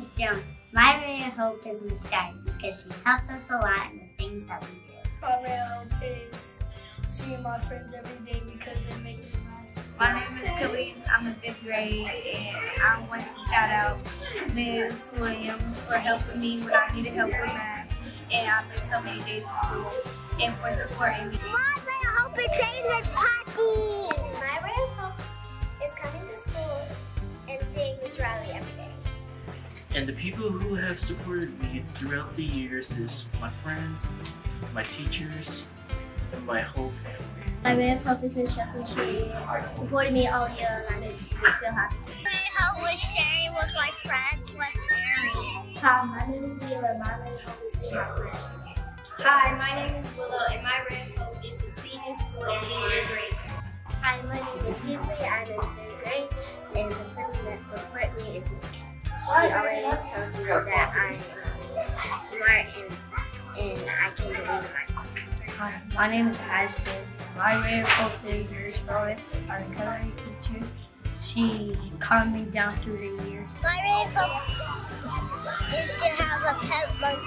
Miss Jones. My ray of hope is Miss Diamond because she helps us a lot in the things that we do. My ray of hope is seeing my friends every day because they make me laugh. My name is Khalees. I'm in 5th grade, and I want to shout out Ms. Williams for helping me when I needed help with math, and I missed so many days of school, and for supporting me. My ray of hope is David Poppy. My ray of hope is coming to school and seeing Miss Riley every day. And the people who have supported me throughout the years is my friends, my teachers, and my whole family. My ray of hope is Miss Shelton. She supported me all year and I made me feel happy. My ray of hope was sharing with my friends with Mary. Hi, my name is Mila and my ray of hope is seeing my friends. Hi, my name is Willow and my ray of hope is succeeding in school and getting good grades. Hi, my name is Kinsley. I'm in 3rd grade, and the person that supports me is Miss Kat. She always tells me that I'm smart and I can believe in myself. Hi, my name is Ashton. My ray of hope is Miss Roy, our coloring teacher. She calmed me down through the year. My ray of hope is to have a pet monkey.